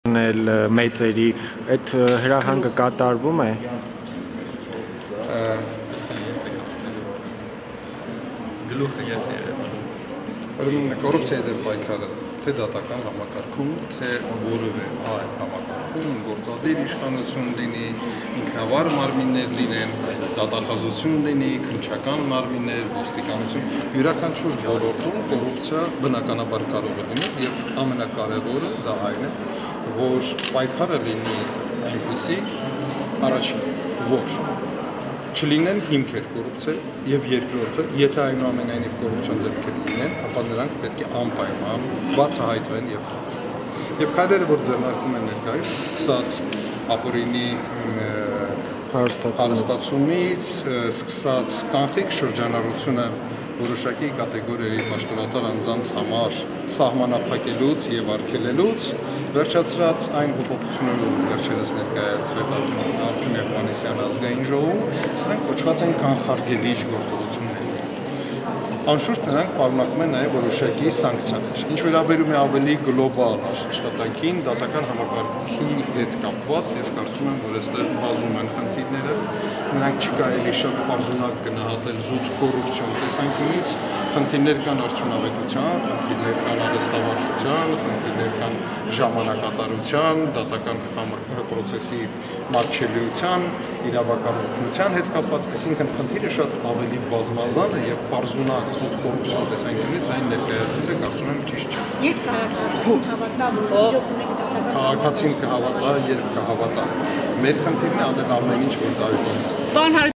մեծերի այդ հրահանգը կատարվում է։ Կոռուպցիայի դեմ պայքարը թե դատական համակարգում, թե որևէ այլ համակարգում գործադիր իշխանություն լինի, ինքնավար մարմիններ լինեն, դատախազություն լինի, քննչական մարմիններ, ոստիկանություն, յուրաքանչյուր ոլորտում կոռուպցիա բնականաբար կարող է լինել եւ ամենակարևորը դա այն է, որ պայքարը լինի այնպիսի առաջին, որ չլինեն հիմքեր կոռուպցիա եւ երկրորդը, եթե այնուամենայնիվ կոռուպցիոն դեպքեր լինեն, ապա նրանք պետք է անպայման բացահայտվեն եւ թողնվեն։ Եվ քայլերը, որ ձեռնարկում են ներկայիս, սկսած ապօրինի հարստացումից, սկսած կանխիկ շրջանառությունը որոշակի կատեգորիայի պաշտոնատար անձանց համար սահմանափակելուց եւ արգելելուց, վերջացրած այն փոփոխությունները, որ վերջերս ներկայացվեց Արփին Հովհաննիսյանի ազգային ժողովում, սրանք կոչված են կանխարգելիչ գործողություններ։ Անշուշտ նրանք պարունակում են նաև որոշակի սանկցիաներ։ Ինչ վերաբերում է ավելի գլոբալ աշխատանքին, դատական համակարգի հետ կապված, ես կարծում եմ, որ այստեղ բազում են խնդիրները, նրանք չի կարելի շատ պարզունակ գնահատել զուտ կոռուպցիոն տեսանկյունից, խնդիրներ կան արդյունավետության, խնդիրներ կան արհեստավարժության, խնդիրներ կան ժամանակատարության, դատական պրոցեսի մատչելիության, իրավական օգնության հետ կապված, այսինքն խնդիրը շատ ավելի բազմազան է եւ պարզունակ զուտ կոռուպցիոն տեսանկյունից այն ներկայացնելը կարծում եմ ճիշտ չէ։ Երբ քաղաքացին հավատա, որ քաղաքացին կհավատա, երբ կհավատա։ Մեր խնդիրն է անել ամեն ինչ, որ դա լինի։